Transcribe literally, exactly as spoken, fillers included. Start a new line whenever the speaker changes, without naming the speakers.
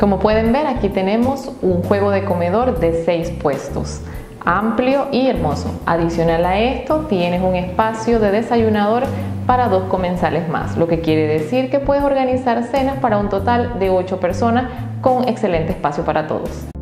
Como pueden ver, aquí tenemos un juego de comedor de seis puestos, amplio y hermoso. Adicional a esto, tienes un espacio de desayunador para dos comensales más, lo que quiere decir que puedes organizar cenas para un total de ocho personas con excelente espacio para todos.